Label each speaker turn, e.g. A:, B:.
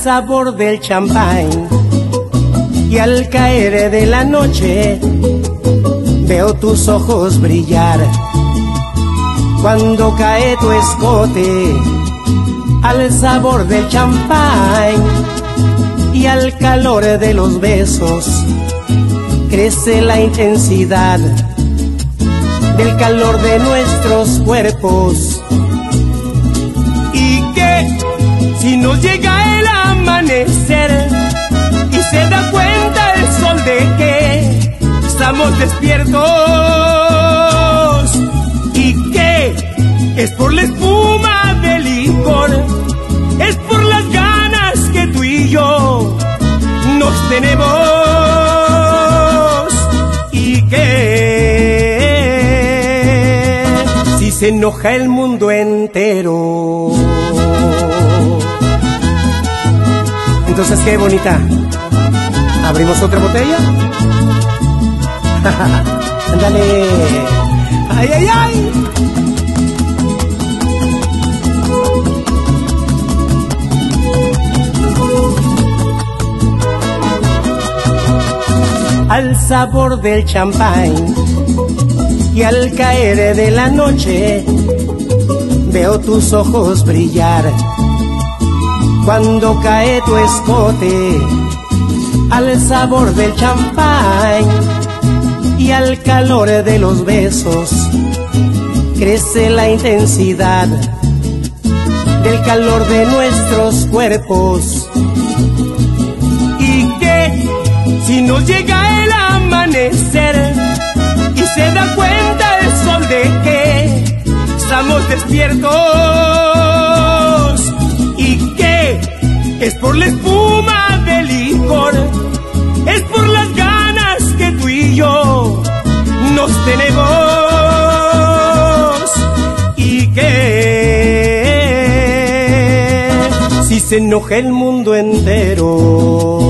A: sabor del champán. Y al caer de la noche veo tus ojos brillar. Cuando cae tu escote al sabor del champán y al calor de los besos, crece la intensidad del calor de nuestros cuerpos. Y que si nos llega el amanecer y se da cuenta el sol de que estamos despiertos, y que es por la espuma del licor, es por las ganas que tú y yo nos tenemos, y que si se enoja el mundo entero. Entonces, ¿qué, bonita? ¿Abrimos otra botella? ¡Ándale! ¡Ay, ay, ay! Al sabor del champán y al caer de la noche veo tus ojos brillar. Cuando cae tu escote al sabor del champán y al calor de los besos, crece la intensidad del calor de nuestros cuerpos. Y que si nos llega el amanecer y se da cuenta el sol de que estamos despiertos, y que es por la espuma del licor, es por las ganas que tú y yo nos tenemos, y que si se enoja el mundo entero.